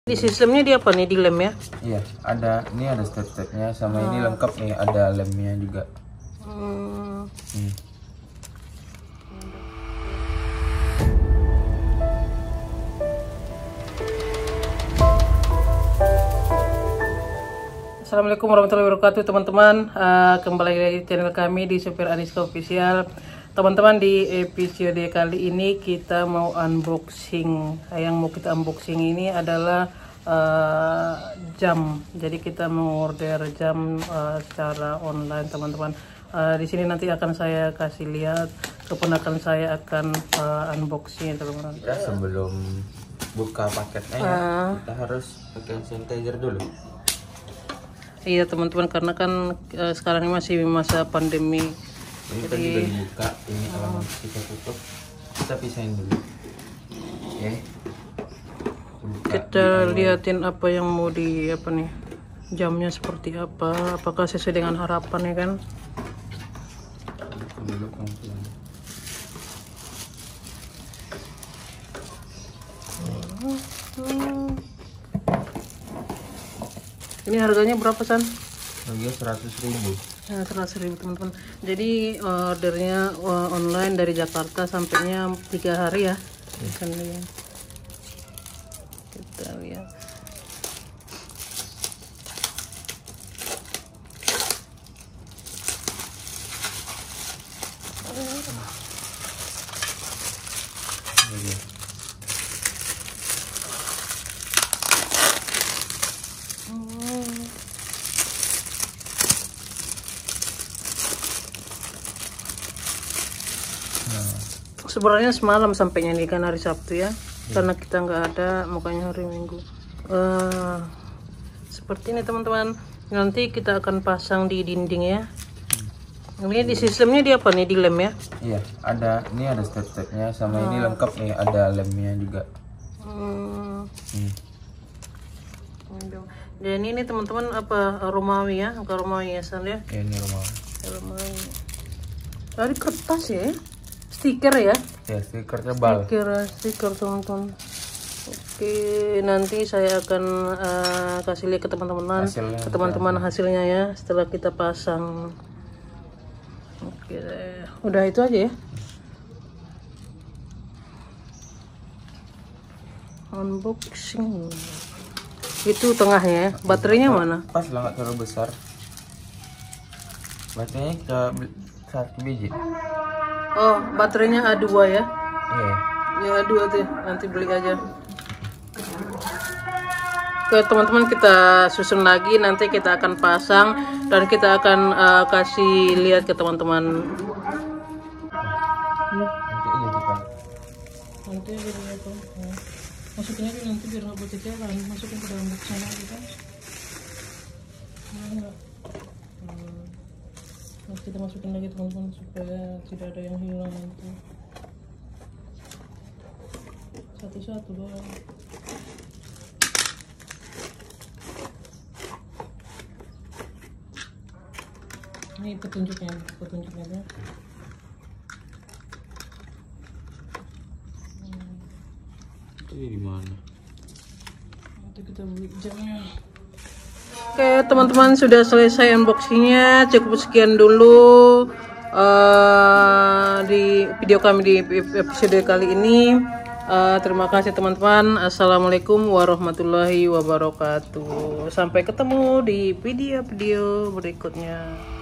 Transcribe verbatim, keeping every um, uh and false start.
Di sistemnya dia apa nih, di lem ya? Iya, ada ini ada step-stepnya sama oh. Ini lengkap nih, ada lemnya juga. Hmm. Hmm. Assalamualaikum warahmatullahi wabarakatuh teman-teman. Uh, kembali lagi di channel kami di Supir Aniska Official. Teman-teman, di episode kali ini kita mau unboxing. Yang mau kita unboxing ini adalah uh, jam. Jadi kita mau order jam uh, secara online teman-teman. Uh, di sini nanti akan saya kasih lihat, keponakan saya akan uh, unboxing teman-teman. Ya, sebelum buka paketnya uh, ya, kita harus pakai sanitizer dulu. Iya teman-teman, karena kan uh, sekarang ini masih masa pandemi. Ini jadi juga dibuka, ini kalau uh, kita tutup, kita pisahin dulu. Oke. Okay. Kita liatin apa yang mau di apa nih, jamnya seperti apa, apakah sesuai dengan harapan ya kan? Dulu pelan-pelan. Hmm. Ini harganya berapa San? Harganya seratus ribu. Ya, seratus ribu teman-teman. Jadi ordernya uh, online dari Jakarta, sampainya tiga hari ya. Kita lihat. Kita lihat. Sebenarnya semalam sampainya nih kan, hari Sabtu ya, hmm. karena kita nggak ada, makanya hari Minggu. Uh, seperti ini teman-teman. Nanti kita akan pasang di dinding ya. Hmm. Ini di sistemnya dia apa nih, di lem ya? Iya, ada ini ada step-stepnya sama oh. Ini lengkap nih, ada lemnya juga. Hmm. Hmm. Dan ini teman-teman apa, Romawi ya, angka Romawi ya San ya? Ya, ini Romawi. Romawi. Dari kertas ya? Stiker ya? Ya, stiker tebal. Stiker, stiker teman-teman. Oke, nanti saya akan uh, kasih lihat ke teman-teman, ke teman-teman hasilnya ya, setelah kita pasang. Oke, udah itu aja ya. Unboxing. Itu tengahnya, baterainya mana? Pas lah, nggak terlalu besar. Baterainya ke satu biji. Oh, baterainya A dua ya? Iya. Ya A dua tuh, nanti beli aja. Oke teman-teman, kita susun lagi, nanti kita akan pasang dan kita akan uh, kasih lihat ke teman-teman. Hmm. Nanti aja dulu apa? Oh. Masukin aja nanti biar nggak buat jalan, masukin ke dalam box sana gitu. Nah, enggak. Nanti kita masukin lagi teman-teman supaya tidak ada yang hilang nanti. Satu-satu doang. Ini petunjuknya, petunjuknya ya. Hmm. Itu di mana? Nanti kita beli jamnya. Oke teman-teman, sudah selesai unboxingnya. Cukup sekian dulu uh, di video kami di episode kali ini. uh, Terima kasih teman-teman. Assalamualaikum warahmatullahi wabarakatuh. Sampai ketemu di video-video berikutnya.